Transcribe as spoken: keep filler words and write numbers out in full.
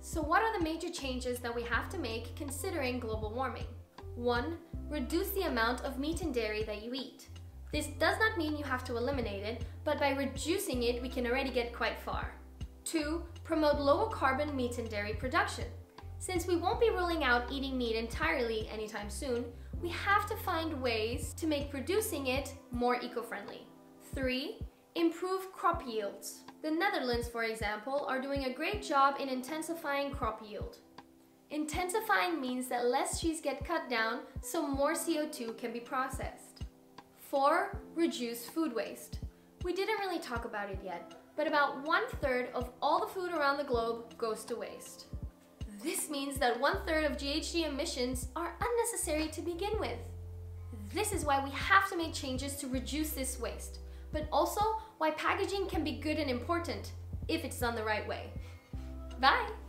So what are the major changes that we have to make considering global warming? one. Reduce the amount of meat and dairy that you eat. This does not mean you have to eliminate it, but by reducing it, we can already get quite far. two. Promote lower carbon meat and dairy production. Since we won't be ruling out eating meat entirely anytime soon, we have to find ways to make producing it more eco-friendly. three. Improve crop yields. The Netherlands, for example, are doing a great job in intensifying crop yield. Intensifying means that less trees get cut down so more C O two can be processed. four. Reduce food waste. We didn't really talk about it yet, but about one third of all the food around the globe goes to waste. This means that one third of G H G emissions are unnecessary to begin with. This is why we have to make changes to reduce this waste, but also why packaging can be good and important if it's done the right way. Bye!